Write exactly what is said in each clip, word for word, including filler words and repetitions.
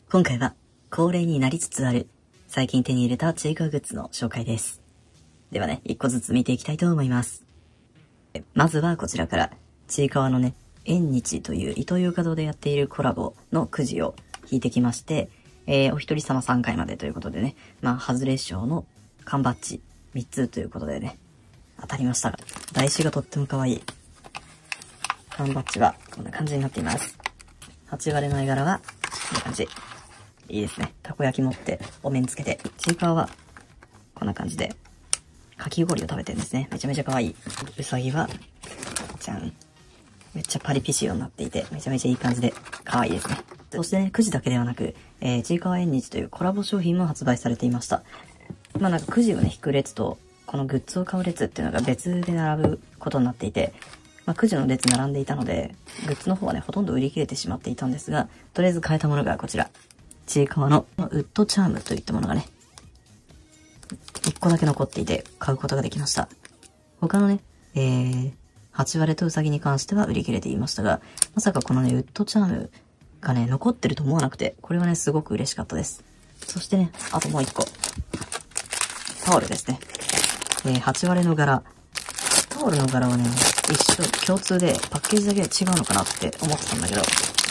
今回は恒例になりつつある最近手に入れたちいかわグッズの紹介です。ではね、一個ずつ見ていきたいと思います。まずはこちらから、ちいかわのね、縁日というイトーヨーカドーでやっているコラボのくじを引いてきまして、えー、お一人様さんかいまでということでね、まあ、ハズレ賞の缶バッジみっつということでね、当たりましたが、台紙がとっても可愛い。缶バッジはこんな感じになっています。はち割れの絵柄は、こんな感じ。いいですね。たこ焼き持ってお面つけて、ちいかわはこんな感じでかき氷を食べてるんですね。めちゃめちゃ可愛い。うさぎはじゃん、めっちゃパリピ仕様になっていて、めちゃめちゃいい感じで可愛いですね。そしてね、くじだけではなく、えー、ちいかわ縁日というコラボ商品も発売されていました。まあなんかくじをね引く列とこのグッズを買う列っていうのが別で並ぶことになっていて、まあ、くじの列並んでいたので、グッズの方はねほとんど売り切れてしまっていたんですが、とりあえず買えたものがこちら。ちいかわのウッドチャームといったものがね、いっこだけ残っていて買うことができました。他のね、えー、はち割れとうさぎに関しては売り切れていましたが、まさかこのね、ウッドチャームがね、残ってると思わなくて、これはね、すごく嬉しかったです。そしてね、あともういっこ。タオルですね。えー、はち割れの柄。タオルの柄はね、一緒、共通でパッケージだけ違うのかなって思ってたんだけど、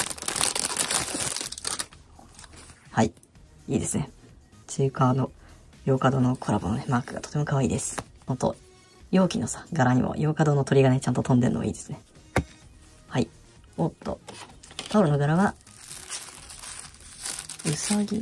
はい。いいですね。ちいかわのヨーカドーのコラボのね、マークがとても可愛いです。ほんと、容器のさ、柄にもヨーカドーの鳥がね、ちゃんと飛んでるのもいいですね。はい。おっと、タオルの柄は、うさぎ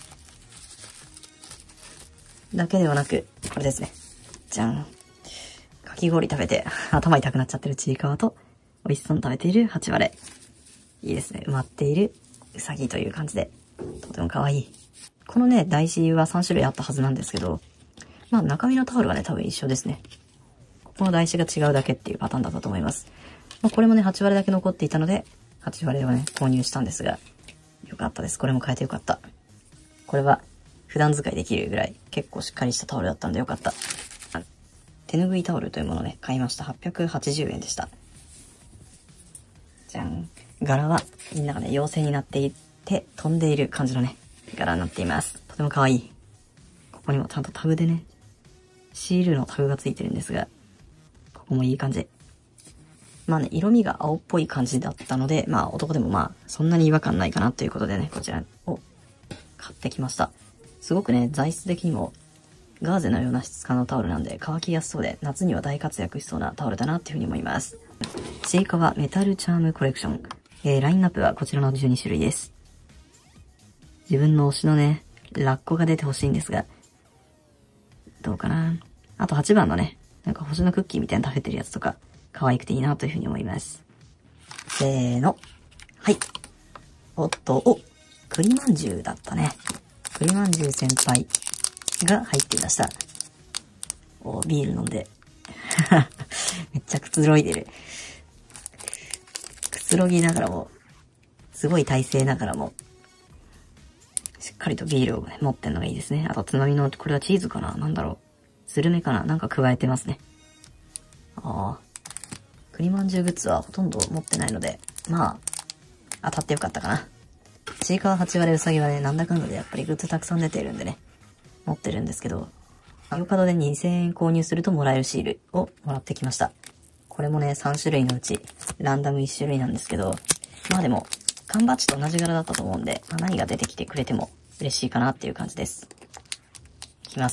だけではなく、これですね。じゃん。かき氷食べて頭痛くなっちゃってるちいかわと、美味しそうに食べているはち割れ。いいですね。埋まっているうさぎという感じで、とても可愛い。このね、台紙はさん種類あったはずなんですけど、まあ中身のタオルはね、多分一緒ですね。ここの台紙が違うだけっていうパターンだったと思います。まあ、これもね、はち割れだけ残っていたので、はち割れをね、購入したんですが、よかったです。これも買えてよかった。これは、普段使いできるぐらい、結構しっかりしたタオルだったんでよかった。手ぬぐいタオルというものをね、買いました。はっぴゃくはちじゅうえんでした。じゃん。柄は、みんながね、妖精になっていって飛んでいる感じのね、柄になっています。とても可愛い。ここにもちゃんとタグでね、シールのタグがついてるんですが、ここもいい感じ。まあね、色味が青っぽい感じだったので、まあ男でもまあ、そんなに違和感ないかなということでね、こちらを買ってきました。すごくね、材質的にも、ガーゼのような質感のタオルなんで乾きやすそうで、夏には大活躍しそうなタオルだなっていうふうに思います。ちいかわメタルチャームコレクション。えー、ラインナップはこちらのじゅうに種類です。自分の推しのね、ラッコが出てほしいんですが、どうかな。あとはちばんのね、なんか星のクッキーみたいな食べてるやつとか、可愛くていいなというふうに思います。せーの。はい。おっと、お、栗まんじゅうだったね。栗まんじゅう先輩が入っていました。お、ビール飲んで。めっちゃくつろいでる。くつろぎながらも、すごい体勢ながらも、しっかりとビールを、ね、持ってんのがいいですね。あと、つまみの、これはチーズかな、なんだろう。スルメかな、なんか加えてますね。ああ。栗まんじゅうグッズはほとんど持ってないので、まあ、当たってよかったかな。ちいかわはち割れうさぎはね、なんだかんだでやっぱりグッズたくさん出てるんでね、持ってるんですけど、ヨーカドーでにせんえん購入するともらえるシールをもらってきました。これもね、さん種類のうち、ランダムいち種類なんですけど、まあでも、缶バッジと同じ柄だったと思うんで、まあ、何が出てきてくれても嬉しいかなっていう感じです。いきます。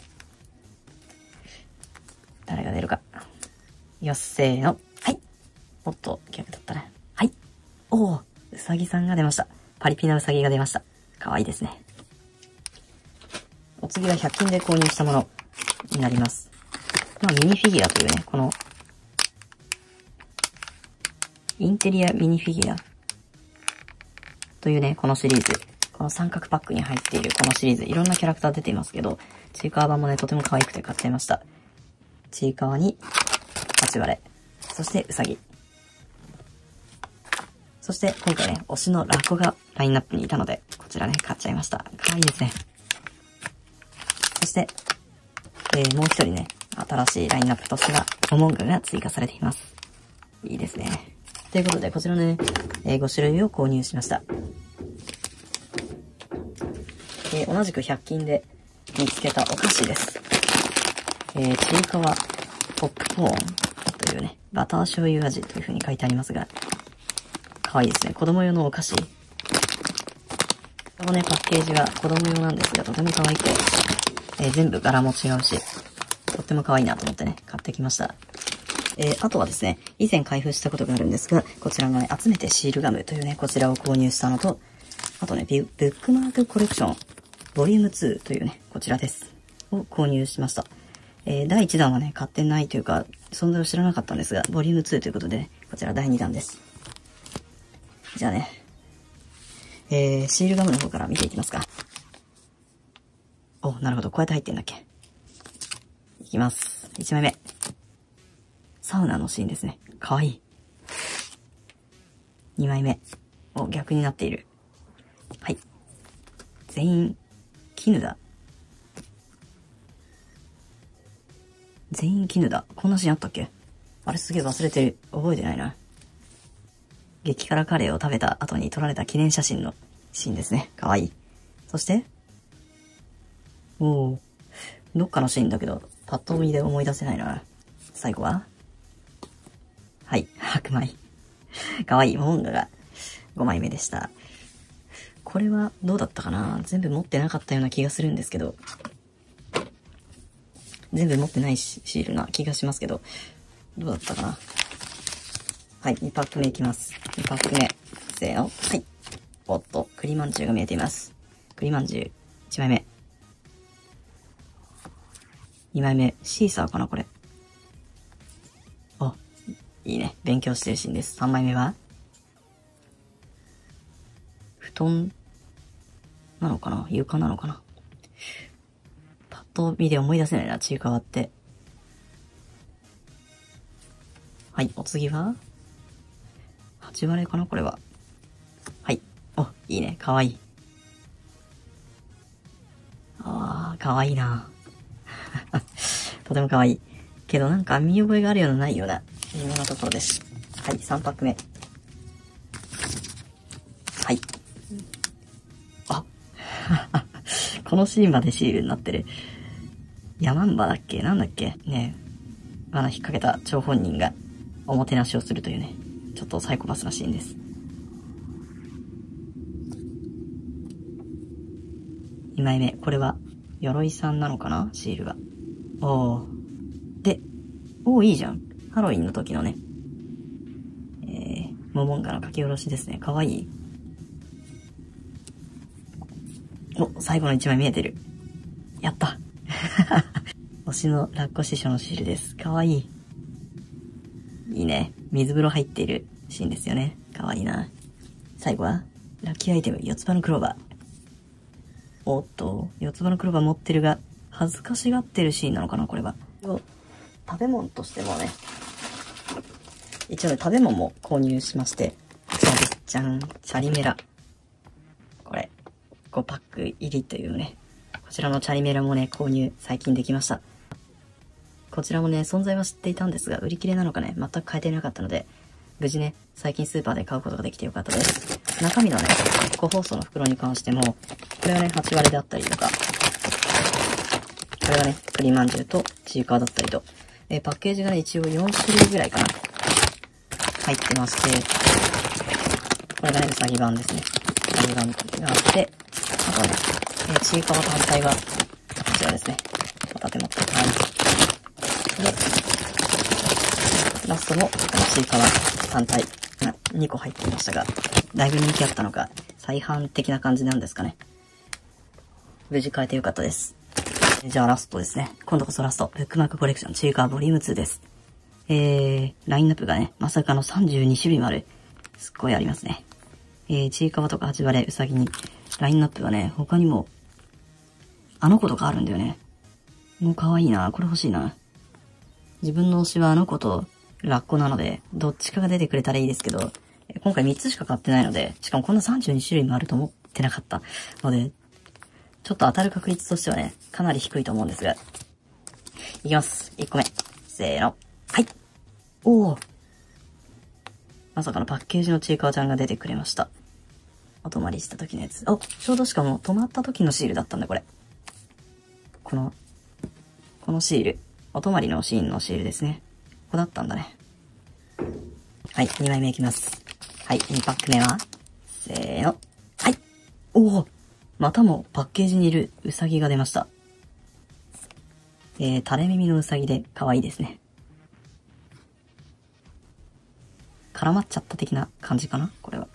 誰が出るか。よっせーの。はい。おっと、逆だったね。はい。おー、うさぎさんが出ました。パリピなうさぎが出ました。かわいいですね。お次はひゃく均で購入したものになります。まあ、ミニフィギュアというね、この、インテリアミニフィギュアというね、このシリーズ。この三角パックに入っているこのシリーズ。いろんなキャラクター出ていますけど、ちいかわ版もね、とても可愛くて買っちゃいました。ちいかわに、はち割れ。そして、うさぎ。そして、今回ね、推しのラッコがラインナップにいたので、こちらね、買っちゃいました。可愛いですね。そして、えー、もう一人ね、新しいラインナップとしては、モモンガが追加されています。いいですね。ということで、こちらのね、えー、ご種類を購入しました。 えー、同じくひゃく均で見つけたお菓子です。えー、ちいかわポップコーンというね、バター醤油味という風に書いてありますが、かわいいですね。子供用のお菓子。このね、パッケージが子供用なんですが、とても可愛くて、えー、全部柄も違うし、とっても可愛いなと思ってね、買ってきました。えー、あとはですね、以前開封したことがあるんですが、こちらがね、集めてシールガムというね、こちらを購入したのと、あとね、ブックマークコレクション、ボリュームツーというね、こちらです。を購入しました。えー、だいいちだんはね、買ってないというか、存在を知らなかったんですが、ボリュームツーということで、ね、こちらだいにだんです。じゃあね、えー、シールガムの方から見ていきますか。お、なるほど、こうやって入ってんだっけ。いきます。いちまいめ。サウナのシーンですね。かわいい。にまいめ。お、逆になっている。はい。全員、絹だ。全員絹だ。こんなシーンあったっけ？あれすげえ忘れてる。覚えてないな。激辛カレーを食べた後に撮られた記念写真のシーンですね。かわいい。そして、おー、どっかのシーンだけど、パッと見で思い出せないな。最後ははい、白米。かわいい。モモンガがごまいめでした。これはどうだったかな？全部持ってなかったような気がするんですけど、全部持ってないシールな気がしますけど、どうだったかな？はい、にパックめいきます。にパックめ。せーの。はい。おっと、栗まんじゅうが見えています。栗まんじゅう。いちまいめ。にまいめ。シーサーかなこれ。あ、いいね。勉強してるシーンです。さんまいめは布団なのかな床なのかなパッと見で思い出せないな、ちいかわって。はい、お次ははち割れかなこれは。はい。お、いいね。かわいい。あー、かわいいなとてもかわいい。けどなんか見覚えがあるようなないような微妙なところです。はい、さんパックめ。はい。あこのシーンまでシールになってる。ヤマンバだっけなんだっけねえ。罠引っ掛けた張本人がおもてなしをするというね、ちょっとサイコパスなシーンです。にまいめ。これは、鎧さんなのかなシールが。おー。で、おーいいじゃん。ハロウィンの時のね、えー、モモンガの書き下ろしですね。かわいい。お、最後のいちまい見えてる。やった推しのラッコ師匠のシールです。かわいい。いいね。水風呂入っているシーンですよね。かわいいな。最後は、ラッキーアイテム、四つ葉のクローバー。おっと、四つ葉のクローバー持ってるが、恥ずかしがってるシーンなのかなこれは。食べ物としてもね、一応ね、食べ物も購入しまして、こちらです。じゃん。チャリメラ。これ、ごパック入りというね、こちらのチャリメラもね、購入最近できました。こちらもね、存在は知っていたんですが、売り切れなのかね、全く買えていなかったので、無事ね、最近スーパーで買うことができてよかったです。中身のね、個包装の袋に関しても、これはね、はち割れであったりとか、これがね、栗まんじゅうとちいかわだったりと、えー、パッケージがね、一応よんしゅるいぐらいかな。入ってまして、これがね、うさぎ版ですね。うさぎ版があって、あとはね、えー、ちいかわ単体が、こちらですね。片手持って、はい。で、ラストも、ちいかわ単体がにこ入っていましたが、だいぶ人気あったのか、再販的な感じなんですかね。無事買えてよかったです。じゃあラストですね。今度こそラスト。ブックマークコレクション、ちいかわボリュームツーです。えー、ラインナップがね、まさかのさんじゅうにしゅるいもある。すっごいありますね。えー、ちいかわとかはち割れ、うさぎに、ラインナップがね、他にも、あの子とかあるんだよね。もう可愛いな。これ欲しいな。自分の推しはあの子とラッコなので、どっちかが出てくれたらいいですけど、今回みっつしか買ってないので、しかもこんなさんじゅうにしゅるいもあると思ってなかったので、ちょっと当たる確率としてはね、かなり低いと思うんですが。いきます。いっこめ。せーの。はい。おー。まさかのパッケージのちいかわちゃんが出てくれました。 お泊まりした時のやつ。お、ちょうどしかも泊まった時のシールだったんだ、これ。この、このシール。お泊まりのシーンのシールですね。ここだったんだね。はい、にまいめいきます。はい、にパック目は、せーの。はい。おお、またもパッケージにいるウサギが出ました。えー、垂れ耳のウサギで可愛いですね。絡まっちゃった的な感じかなこれは。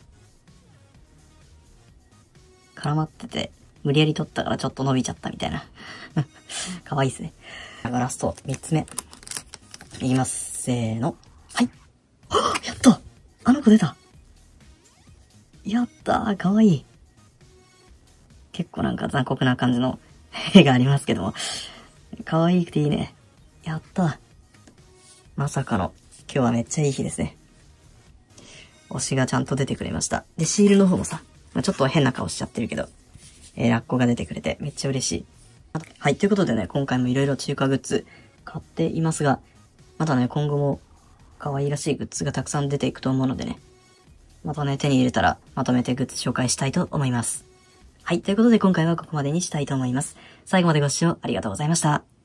絡まってて、無理やり取ったからちょっと伸びちゃったみたいな。可愛いですね。ラスト、みっつめ。いきます。せーの。はい。やったあの子出たやったーかわいい。結構なんか残酷な感じの絵がありますけども。可愛くていいね。やったー。まさかの、今日はめっちゃいい日ですね。推しがちゃんと出てくれました。で、シールの方もさ、ちょっと変な顔しちゃってるけど、えー、ラッコが出てくれてめっちゃ嬉しい。はい、ということでね、今回もいろいろ中華グッズ買っていますが、またね、今後も可愛らしいグッズがたくさん出ていくと思うのでね、またね、手に入れたらまとめてグッズ紹介したいと思います。はい、ということで今回はここまでにしたいと思います。最後までご視聴ありがとうございました。